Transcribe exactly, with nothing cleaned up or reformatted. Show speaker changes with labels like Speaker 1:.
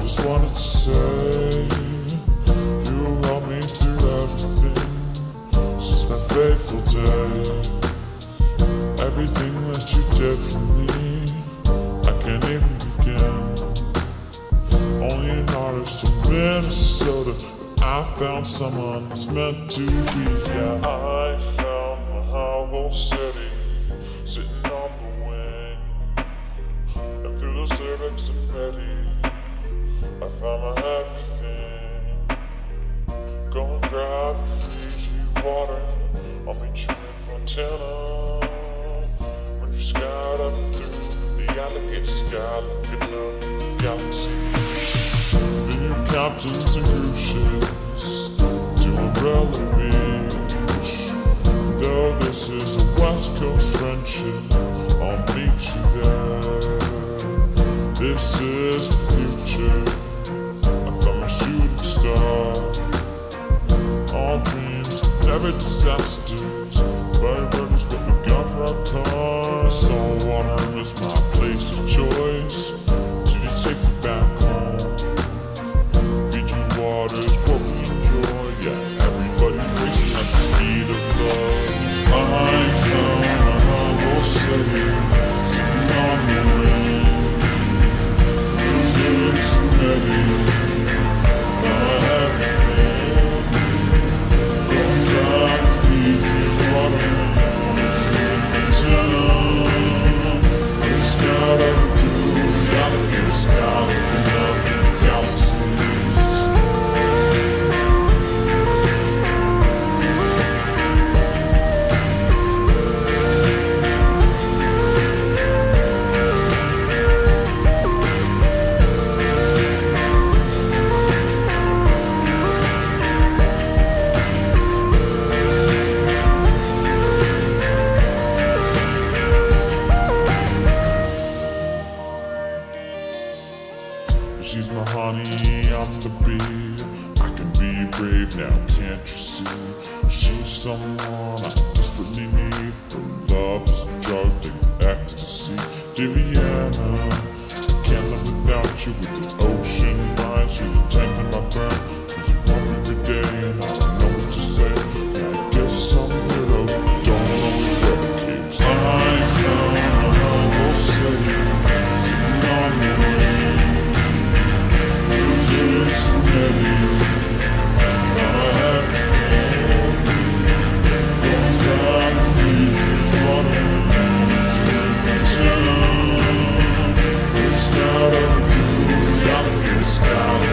Speaker 1: just wanted to say you helped me through everything since that fateful day. Everything that you did for me, I can't even begin. Only an artist from Minnesota, but I found someone who's meant to be. Yeah, I found my whole city sitting on the wing, and through those lyrics I'm ready. I found my everything. Go and grab Fiji water, I'll meet you in Montana. When you skyed up through the alligator sky, looking up the galaxy. The new captains and cruise ships to Umbrella Beach. Though this is a West Coast friendship, I'll meet you there. This is the future. I'm a shooting star. All dreams, never disasters. Reverb is what we got for our car. Salt water is my place of choice. Till you take me back home. Fiji water is what we enjoy. Yeah, everybody's racing at the speed of love. I found a humble city sitting on the wing. Those lyrics are ready. She's my honey, I'm the bee. I can be brave now, can't you see? She's someone I desperately need. Her love is a drug like ecstasy. Diviana, can't live without you with this ocean mind. She's a tank in my burn, cause you want me every day and I don't know what to say. Yeah, I guess some weirdos don't always wear the capes. I found a humble city sitting on the wing. It's ready. I have gone down to Fiji water. It's not a good, not a good sky.